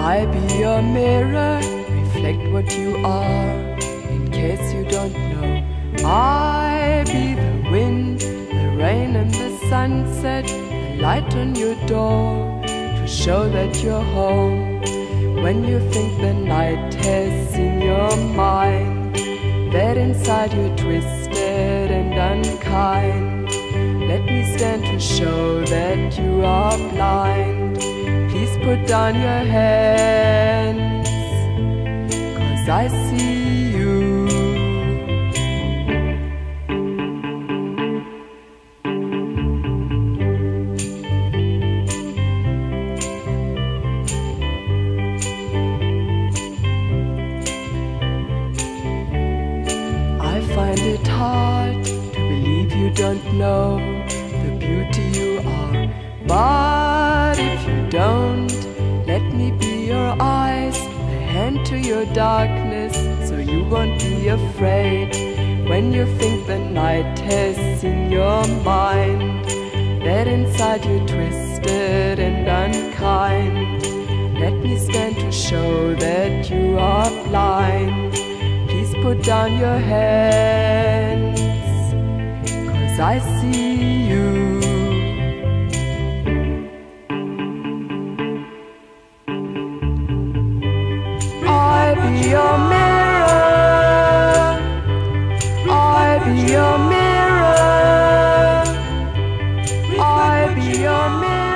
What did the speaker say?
I be your mirror, reflect what you are, in case you don't know. I be the wind, the rain and the sunset, the light on your door, to show that you're home. When you think the night has seen your mind, that inside you're twisted and unkind, let me stand to show that you are blind. Please put down your hands, 'cause I see you. I find it hard to believe you don't know the beauty you are, but if you don't, let me be your eyes, the hand to your darkness, so you won't be afraid. When you think the night has seen your mind, that inside you're twisted and unkind, let me stand to show that you are blind. Please put down your hands, 'cause I see you. I be your mirror, I be your mirror, I be your mirror.